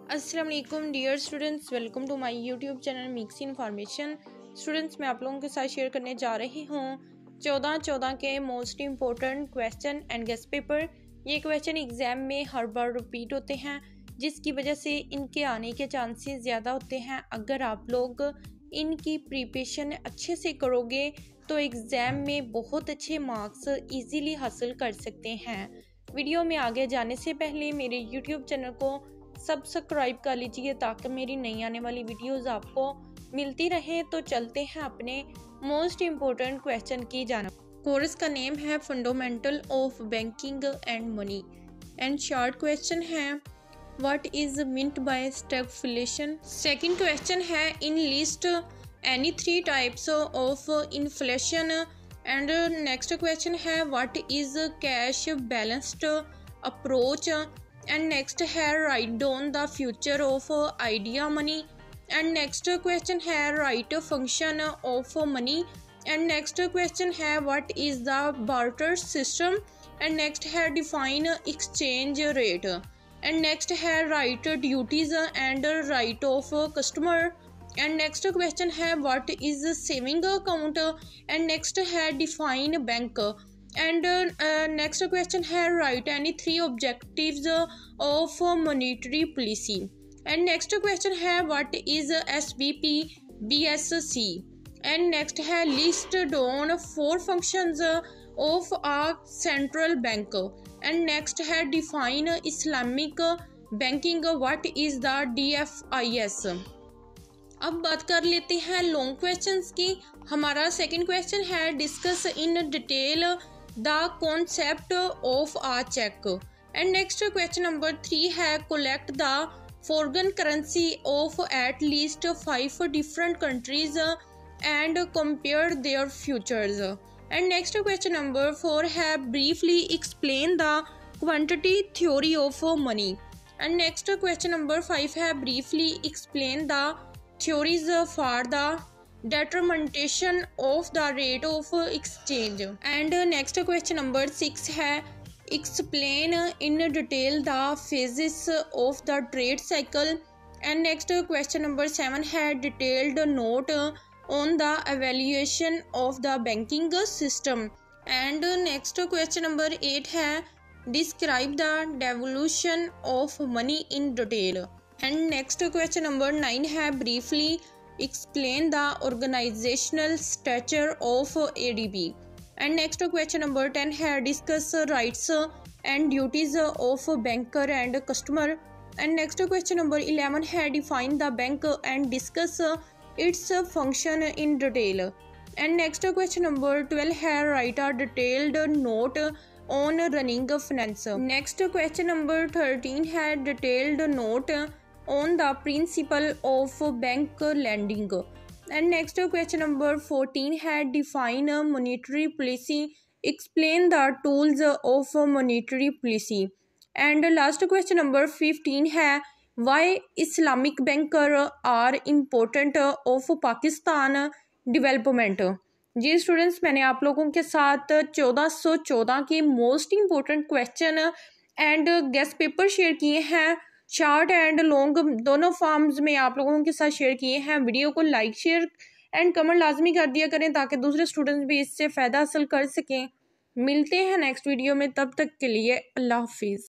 अस्सलाम वालेकुम dear students, welcome to my YouTube channel mix information. Students, मैं आप लोगों के साथ शेयर करने जा रही हूँ 14 के most important question and guess paper. ये क्वेश्चन एग्ज़ाम में हर बार रिपीट होते हैं, जिसकी वजह से इनके आने के चांसेस ज़्यादा होते हैं। अगर आप लोग इनकी प्रिपरेशन अच्छे से करोगे तो एग्ज़ाम में बहुत अच्छे मार्क्स ईजीली हासिल कर सकते हैं। वीडियो में आगे जाने से पहले मेरे यूट्यूब चैनल को सब्सक्राइब कर लीजिए ताकि मेरी नई आने वाली वीडियोस आपको मिलती रहे। तो चलते हैं अपने मोस्ट इम्पोर्टेंट क्वेश्चन की जानब। कोर्स का नेम है fundamental of banking and money and short question है what is meant by stagflation. Second question है in list any 3 types of inflation and next question है what is cash balanced approach and next है write down the future of idea money and next question है write function of money and next question है what is the barter system and next है define exchange rate and next है write duties and right of customer and next question है what is saving account and next है define bank and next question है write any 3 objectives of monetary policy and next question है what is SBP BSC and next है list down 4 functions of a central bank and next है define Islamic banking what is the DFIS। अब बात कर लेते हैं long questions की। हमारा सेकंड क्वेश्चन है discuss in detail the concept of a cheque and next question number 3 है collect the foreign currency of at least 5 different countries and compare their futures and next question number 4 है briefly explain the quantity theory of money and next question number 5 है briefly explain the theories for the determination of the rate of exchange and next question number 6 है explain in detail the phases of the trade cycle and next question number 7 है detailed note on the evaluation of the banking system and next question number 8 है describe the devolution of money in detail and next question number 9 है briefly explain the organizational structure of ADB and next question number 10 है discuss rights and duties of banker and customer and next question number 11 है define the bank and discuss its function in detail and next question number 12 है write a detailed note on running finance। next question number 13 है detailed note on the principle of bank lending and next question number 14 है define monetary policy explain the tools of monetary policy and last question number 15 है why Islamic banker are important of Pakistan development। जी students, मैंने आप लोगों के साथ 1414 के most important question and guess paper share किए हैं। शॉर्ट एंड लॉन्ग दोनों फॉर्म्स में आप लोगों के साथ शेयर किए हैं। वीडियो को लाइक शेयर एंड कमेंट लाजमी कर दिया करें ताकि दूसरे स्टूडेंट्स भी इससे फ़ायदा हासिल कर सकें। मिलते हैं नेक्स्ट वीडियो में, तब तक के लिए अल्लाह हाफिज़।